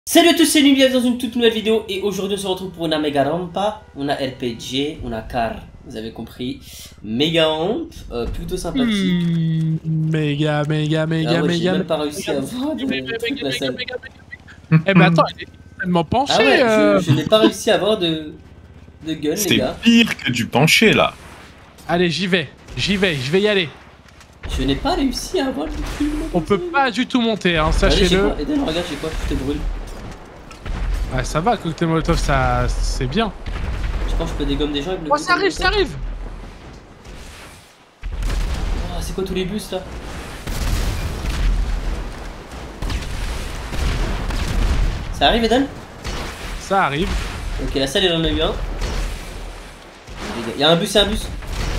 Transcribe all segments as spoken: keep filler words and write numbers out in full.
Salut à tous, c'est Nubi, bienvenue dans une toute nouvelle vidéo et aujourd'hui on se retrouve pour une Mega Rampa, on a R P G, on a Car, vous avez compris, Mega Ramp, euh, plutôt sympathique. Mmh, méga, méga, méga, ah ouais, méga. J'ai même pas réussi à voir de truc la salle. Eh ben attends, elle est tellement penchée. Ah ouais, euh... je, je n'ai pas réussi à avoir de, de gun les gars. C'est pire que du penché là. Allez, j'y vais, j'y vais, je vais y aller. Je n'ai pas réussi à avoir le truc. On peut pas du tout monter, hein, sachez-le. Eden, regarde, j'ai quoi, je te brûle. Ouais, ça va, cocktail molotov, ça, c'est bien. Je pense que je peux dégommer des gens avec le. Oh, ça arrive, ça arrive. Oh, c'est quoi tous les bus là? Ça arrive, Eden? Ça arrive. Ok, la salle, il en a eu un. Il y a un bus, il y a un bus.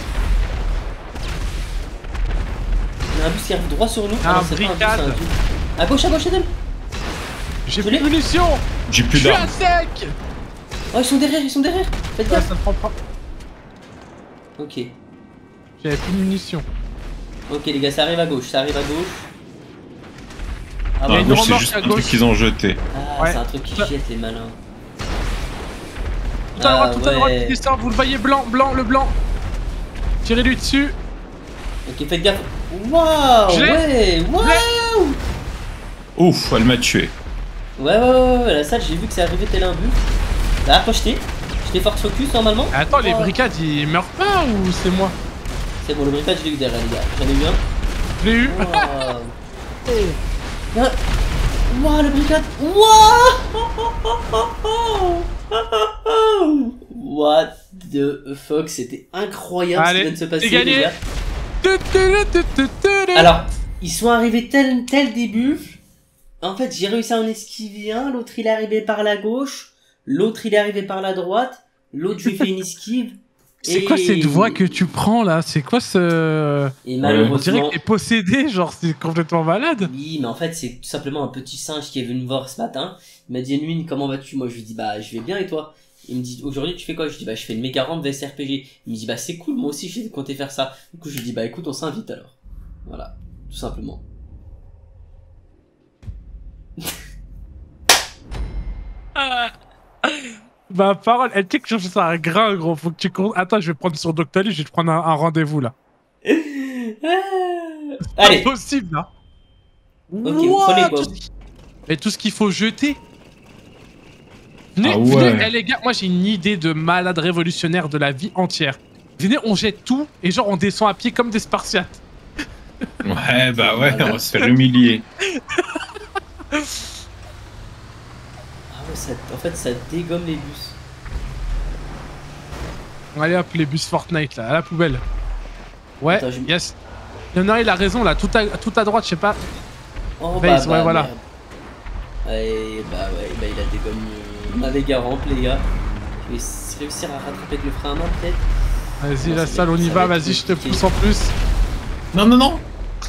Il y a un bus qui arrive droit sur nous. Un Ah, bricade. À gauche, à gauche, Eden. J'ai plus de munitions. J'ai plus Je suis d'armes. à sec. Oh, ils sont derrière, ils sont derrière. Faites Ouais, gaffe. ça te prend pas. Ok. J'avais plus de munitions. Ok, les gars, ça arrive à gauche, ça arrive à gauche. Ah, Ah, y a ouais. une gauche, c'est remorque juste à un truc gauche. qu'ils ont jeté. Ah, Ouais. c'est un truc qui jette les malins. Tout à droite, Ah, tout à droite, ouais. il descend, vous le voyez, blanc, blanc, le blanc. Tirez-lui dessus. Ok, faites gaffe. Waouh, Je l'ai. ouais, waouh. Ouf, elle m'a tué. Ouais, ouais, ouais, ouais, la salle, j'ai vu que c'est arrivé tel un but. Là, approche-t'es. Je t'ai force focus normalement. Attends, les Oh. bricades, ils meurent pas ou c'est moi? C'est bon, le bricade, je l'ai eu derrière, les gars. J'en ai eu un. Je l'ai eu. Waouh. Waouh, le bricade. Waouh. What the fuck, c'était incroyable ce qui Allez, vient de se passer, c'est gagné. les gars. Tu, tu, tu, tu, tu, tu. Alors, ils sont arrivés tel, tel début. En fait, j'ai réussi à en esquiver un. L'autre, il est arrivé par la gauche. L'autre, il est arrivé par la droite. L'autre, je lui ai fait une esquive. C'est Et- quoi cette voix que tu prends là? C'est quoi ce... Et On dirait malheureusement... que t'es possédé, genre c'est complètement malade. Oui, mais en fait, c'est tout simplement un petit singe qui est venu me voir ce matin. Il m'a dit, Nuine, comment vas-tu? Moi, je lui dis, bah, je vais bien, et toi? Il me dit, aujourd'hui, tu fais quoi? Je dis, bah, je fais une méga rampe V S R P G. Il me dit, bah, c'est cool, moi aussi, j'ai compté faire ça. Du coup, je lui dis, bah, écoute, on s'invite alors. Voilà, tout simplement. Ma parole, elle dit que je fais un grain, gros. Faut que tu comptes. Attends, je vais prendre sur Doctolib, je vais te prendre un, un rendez-vous là. Allez, C'est possible là. ok, vous prenez quoi? Et tout ce qu'il faut jeter. Venez, Ah ouais. venez, eh, les gars, moi j'ai une idée de malade révolutionnaire de la vie entière. Venez, on jette tout et genre on descend à pied comme des Spartiates. Ouais, bah ouais, on va se faire humilier. Ah ouais, ça, en fait, ça dégomme les bus. Allez hop, les bus Fortnite là, à la poubelle. Ouais, Attends, je- yes. Il y en a un, il a raison là, tout à, tout à droite, je sais pas. Oh, Base, ouais, voilà. merde. Ouais, bah ouais, bah il a dégommé euh, ma méga rampe, les gars. Je vais réussir à rattraper avec le frein à main, peut-être. Vas-y, Non, la ça salle, va on être- y ça va, va être vas-y, je te compliqué. pousse en plus. Non, non, non.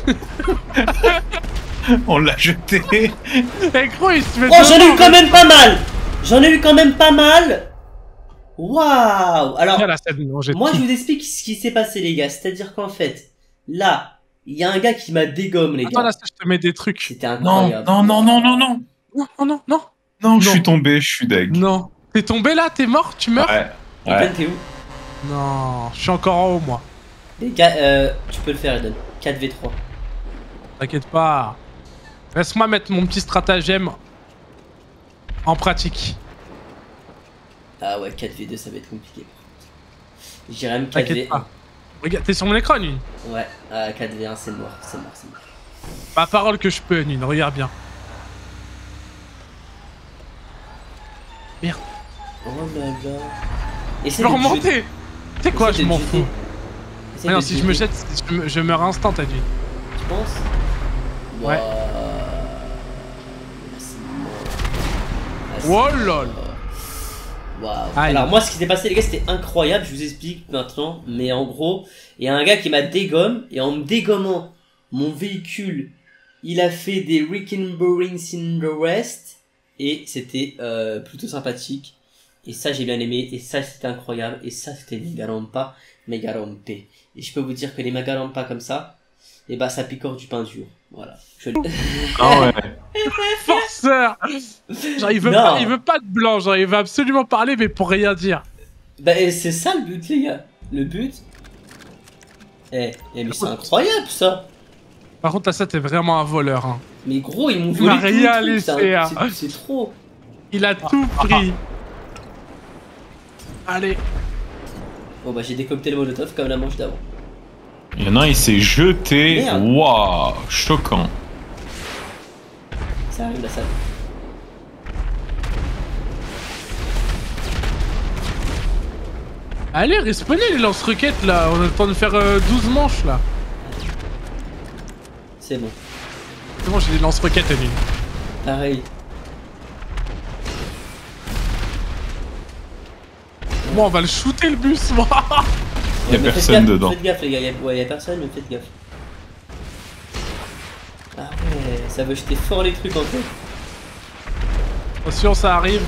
On l'a jeté. Eh gros, il se met Oh, j'en ai devant, eu quand même pas mal. J'en ai eu quand même pas mal. Waouh. Alors, Viens, la salle, on jette moi, tout. je vous explique ce qui s'est passé, les gars. C'est-à-dire qu'en fait, là, il y a un gars qui m'a dégomme, les Attends, gars. là, je te mets des trucs. C'était Non, incroyable. non, non, non, non, non. Non, non, non, non. Non, je Non. suis tombé, je suis deg. Non. T'es tombé là, t'es mort, tu meurs? Ouais, Eden, ouais. t'es où? Non, je suis encore en haut, moi. Les gars, euh, tu peux le faire, Eden. quatre v trois. T'inquiète pas. Laisse-moi mettre mon petit stratagème en pratique. Ah ouais, quatre v deux, ça va être compliqué. J'irais même quatre v T'inquiète un. pas. Regarde, t'es sur mon écran, Nune. Ouais, ah, quatre v un, c'est mort, c'est mort, c'est mort. Ma parole que je peux, Nune, regarde bien. Merde. Oh là là. Je Essaye peux de te jeter. remonter. Tu sais quoi, Essaye je de m'en te fous. jeter. Essaye Ah non, de te si je me jeter. jette, je, me- je meurs instant, t'as dit. Tu penses? Ouais. Waouh. C'est mort. Ah, c'est Oh lol. mort. Waouh. Aïe. Alors moi, ce qui s'est passé, les gars, c'était incroyable. Je vous explique maintenant. Mais en gros, il y a un gars qui m'a dégomme et en me dégommant, mon véhicule, il a fait des Rickenborings in the West et c'était euh, plutôt sympathique. Et ça, j'ai bien aimé. Et ça, c'était incroyable. Et ça, c'était Mega Rampa, Mega Rampe. Et je peux vous dire que les Mega Rampa comme ça, et bah ça picore du pain dur. Voilà. Je... Ah ouais. Forceur. Genre, il veut, Non. pas, il veut pas de blanc, genre, il veut absolument parler, mais pour rien dire. Bah, et c'est ça le but, les gars. Le but. Eh, eh, mais c'est incroyable ça. Par contre, là, ça, t'es vraiment un voleur. Hein. Mais gros, ils m'ont Il volé m'a tout rien le truc, laissé, c'est un- hein. c'est- C'est trop. Il a tout pris. Allez. Bon bah j'ai décocté le molotov comme la manche d'avant. Il y en a un, il s'est jeté. Merde. Waouh, choquant. Ça arrive la salle. Allez, respawnez les lance-roquettes, là. On a le temps de faire euh, douze manches, là. C'est bon. C'est bon, j'ai des lance-roquettes, Emile. Pareil. Bon, on va le shooter, le bus, moi. Y a mais faites personne gaffe, dedans. Faites gaffe les gars, y a... ouais y a personne mais faites gaffe. Ah ouais, ça veut jeter fort les trucs en fait. Attention, ça arrive.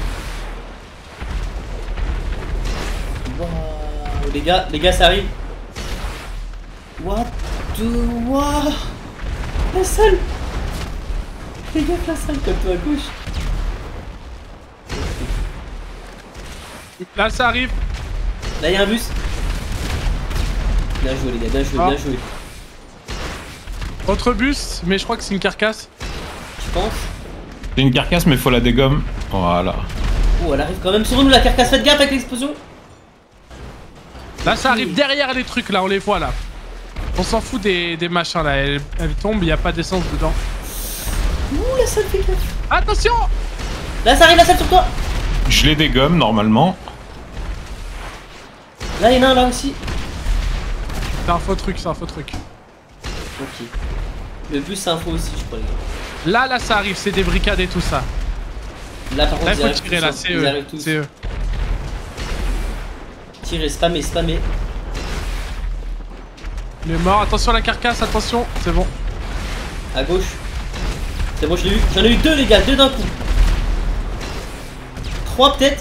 Waouh, les gars, les gars ça arrive. What the... Waouh. La salle. Faites gaffe la salle comme toi à gauche. Là, ça arrive. Là y'a un bus. Bien joué les gars, bien joué, Ah. bien joué. Autre bus, mais je crois que c'est une carcasse. Je pense. C'est une carcasse, mais faut la dégomme. Voilà. Oh elle arrive quand même sur nous la carcasse, faites gaffe avec l'explosion. Là, ça arrive derrière les trucs, là, on les voit, là. On s'en fout des, des machins, là. Elle, elle tombe, il n'y a pas d'essence dedans. Ouh la salle fait gaffe. Attention. Là ça arrive la salle sur toi. Je les dégomme normalement. Là y'en a un là aussi. C'est un faux truc, c'est un faux truc. Ok. Le bus c'est un faux aussi je crois les gars. Là, là, ça arrive, c'est des bricades et tout ça. Là par contre Là, ils il faut arrivent tirer, tous, là, hein. c'est Ils eux. arrivent tous. C'est eux. Tirer, spammer, spammer. Il est mort, attention à la carcasse, attention. C'est bon. À gauche. C'est bon je l'ai eu. J'en ai eu deux les gars, deux d'un coup. Trois peut-être.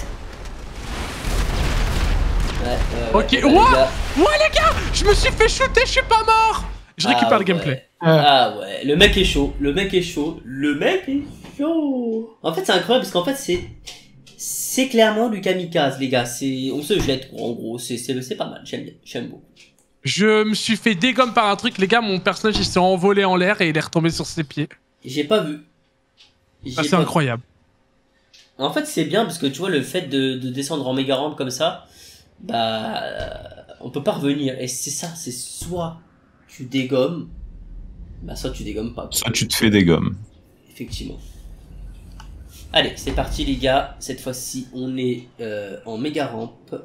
Ouais, ouais, Ok, ouais, bah, ouah les gars. Ouais, les gars, je me suis fait shooter, je suis pas mort. Je récupère Ah le gameplay. ouais. Ah ouais, le mec est chaud, le mec est chaud, le mec est chaud. En fait c'est incroyable parce qu'en fait c'est c'est clairement du kamikaze les gars, c'est on se jette quoi, en gros, c'est c'est c'est pas mal, j'aime bien, j'aime beaucoup. Je me suis fait dégomme par un truc, les gars, mon personnage il s'est envolé en l'air et il est retombé sur ses pieds. J'ai pas vu. J'ai Ah, c'est pas vu. incroyable. En fait c'est bien parce que tu vois le fait de, de descendre en méga rampe comme ça, bah euh, on peut pas revenir et c'est ça, c'est soit tu dégommes, bah soit tu dégommes pas. Quoi. Soit tu te fais dégommer. Effectivement. Allez, c'est parti les gars. Cette fois-ci, on est euh, en méga rampe.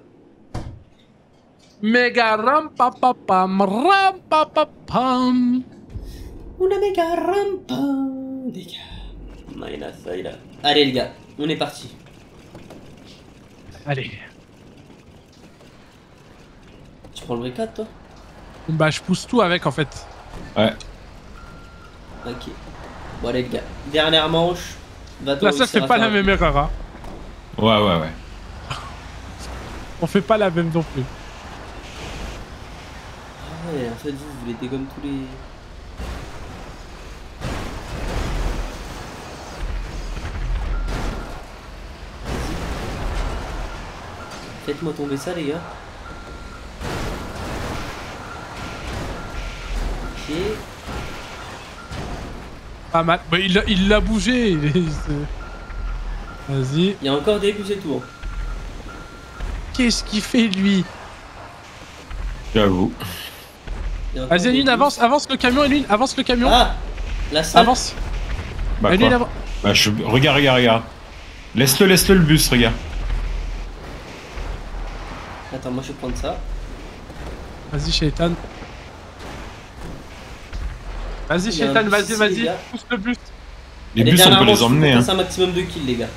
Méga ram pa pa pam ram pa pa pam. On a méga rampe, les gars. Maïna, ça y est là. Allez les gars, on est parti. Allez. Tu prends le bricade toi? Bah je pousse tout avec en fait. Ouais. Ok. Bon allez les gars, dernière manche. Va-t-on Là ça réussir fait à pas faire la un même coup? erreur hein. Ouais, ouais, ouais. On fait pas la même non plus. Ah ouais, en fait vous, vous voulez dégommer tous les... Faites-moi tomber ça les gars. Ok. Pas mal. Bah il l'a il l'a bougé. il est- c'est- Vas-y. Il y a encore des bus et tout. Hein. Qu'est-ce qu'il fait lui? J'avoue. Il y a encore Vas-y des Eline, bus. avance, avance le camion Eline, avance le camion. Ah, la salle. Avance. Bah, Eline, quoi avance. Bah, je... Regarde, regarde, regarde. Laisse-le, laisse-le le bus, regarde. Attends, moi je vais prendre ça. Vas-y Shaitan. Vas-y Il y a un Shaitan, bus vas-y, ici, les vas-y, gars. pousse le bus. Les Allez, bus, on peut dernièrement, les je emmener, faut hein. passer un maximum de kills, les gars.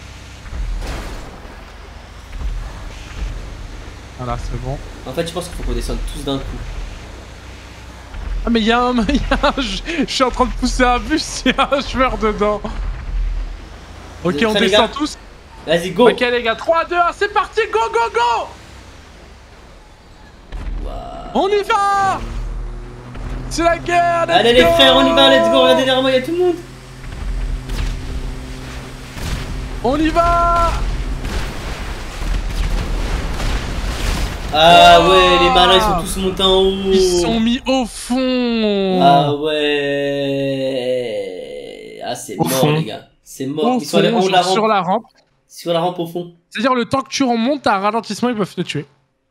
Voilà, c'est bon. En fait, je pense qu'il faut qu'on descende tous d'un coup. Ah mais y'a un... y a un... Je je suis en train de pousser un bus, y'a un joueur dedans. Ok, êtes on prêts, les descend gars tous. Vas-y, go. Ok les gars, trois, deux, un, c'est parti, go, go, go. Waouh. On y va. C'est la guerre. let's Allez les go. frères, on y va, let's go, regardez derrière moi, il y a tout le monde. On y va. Ah Oh. ouais, les malins ils sont tous montés en haut. Ils sont mis au fond. Ah ouais. Ah c'est Au mort fond. les gars. C'est mort. Au Ils sont allés en fond, haut de la genre sur rampe. la rampe. Sur la rampe au fond. C'est-à-dire le temps que tu remontes à un ralentissement, ils peuvent te tuer.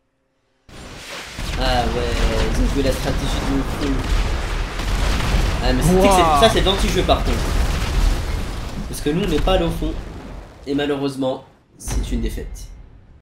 Ah ouais, ils ont joué la stratégie de fou. Ah mais c'est Wow. que c'est- ça c'est d'anti-jeu par contre. Parce que nous on n'est pas allé au fond. Et malheureusement, c'est une défaite.